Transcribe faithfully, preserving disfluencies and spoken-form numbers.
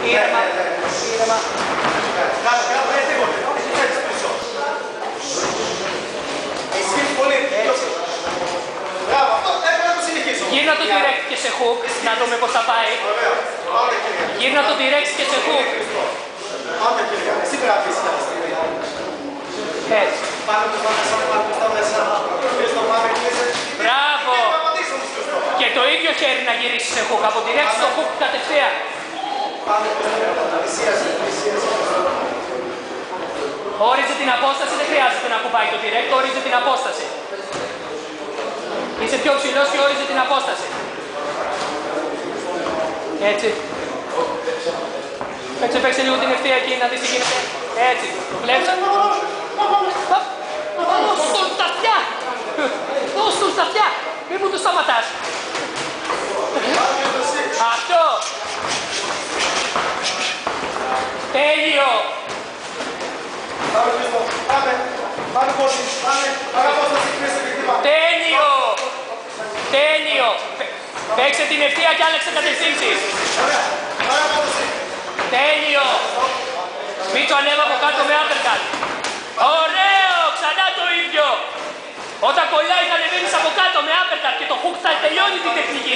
Ήρεμα. Ήρεμα. Κάτω, κάτω, δεν τίποτε. Όχι, θέλεις πίσω. Ισχύει πολύ. Μπράβο, αυτό έπρεπε να το συνεχίσω. Γύρνα το direct και σε hook, να δούμε πώς θα πάει. Ωραία. Πάμε, κύριε. Γύρνα το direct και σε hook. Πάμε, κύριε. Εσύ πρέπει να πεις κάποια στιγμή. Έτσι. Πάμε το πάμε σαν πάμε το μέσα. Πες το πάμε, κλείσε. Μπράβο. Και πατήσω μου στο στόμα. Και το ίδιο χέρι να γυρίσει σε hook. Από direct στο hook κατευθείαν. Πάμε, πλησίασε, πλησίασε. Όριζε την απόσταση, δεν χρειάζεται να κουμπάει το direct, όριζε την απόσταση. Είσαι πιο ψηλός και όριζε την απόσταση. Έτσι. Παίξε, παίξε λίγο την ευθεία εκεί να δεις τι γίνεται. Έτσι. Βλέπεις. Δώσ' τον στα αυτιά. Δώσ' τον στα αυτιά. Μην μου το σταματάς. Αυτό. Τέλειο. Πάμε, πάμε, πάμε πώς είναι, πάμε, πάμε πώς θα συγκρίσει και χτυπάμε. Τέλειο. Τέλειο. Παίξε την ευθεία και άλλαξε κατευθύνσεις. Ωραία, ωραία πώς είναι. Τέλειο. Μίτσο ανέβα από κάτω με uppercut. Ωραίο, ξανά το ίδιο. Όταν κολλάει θα ανεβαίνεις από κάτω με uppercut και το hook θα τελειώνει την τεχνική.